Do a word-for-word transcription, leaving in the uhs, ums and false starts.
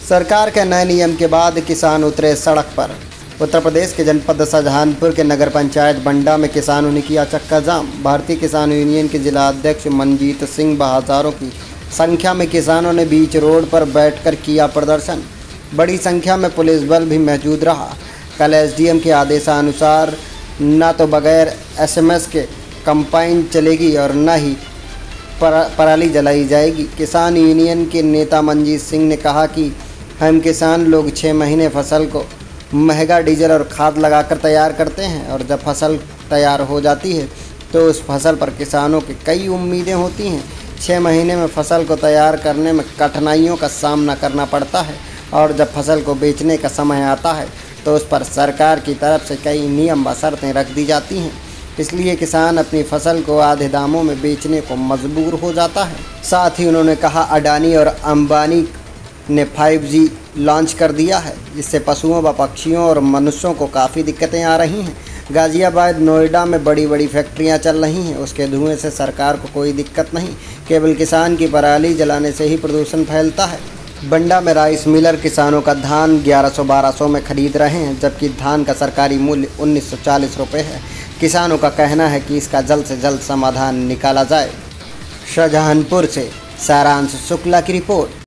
सरकार के नए नियम के बाद किसान उतरे सड़क पर। उत्तर प्रदेश के जनपद शाहजहांपुर के नगर पंचायत बंडा में किसानों ने किया चक्का जाम। भारतीय किसान यूनियन के जिला अध्यक्ष मनजीत सिंह व हजारों की संख्या में किसानों ने बीच रोड पर बैठकर किया प्रदर्शन। बड़ी संख्या में पुलिस बल भी मौजूद रहा। कल एसडीएम के आदेशानुसार न तो बगैर एसएमएस के कंपाइन चलेगी और न ही पराली जलाई जाएगी। किसान यूनियन के नेता मनजीत सिंह ने कहा कि हम किसान लोग छः महीने फसल को महंगा डीजल और खाद लगाकर तैयार करते हैं और जब फसल तैयार हो जाती है तो उस फसल पर किसानों की कई उम्मीदें होती हैं। छः महीने में फसल को तैयार करने में कठिनाइयों का सामना करना पड़ता है और जब फसल को बेचने का समय आता है तो उस पर सरकार की तरफ से कई नियम व शर्तें रख दी जाती हैं। इसलिए किसान अपनी फसल को आधे दामों में बेचने को मजबूर हो जाता है। साथ ही उन्होंने कहा अडानी और अंबानी ने फाइव जी लॉन्च कर दिया है, जिससे पशुओं व पक्षियों और मनुष्यों को काफ़ी दिक्कतें आ रही हैं। गाज़ियाबाद नोएडा में बड़ी बड़ी फैक्ट्रियां चल रही हैं, उसके धुएं से सरकार को कोई दिक्कत नहीं, केवल किसान की पराली जलाने से ही प्रदूषण फैलता है। बंडा में राइस मिलर किसानों का धान ग्यारह सौ बारह सौ में खरीद रहे हैं, जबकि धान का सरकारी मूल्य उन्नीस सौ चालीस रुपये है। किसानों का कहना है कि इसका जल्द से जल्द समाधान निकाला जाए। शाहजहांपुर से सारांश शुक्ला की रिपोर्ट।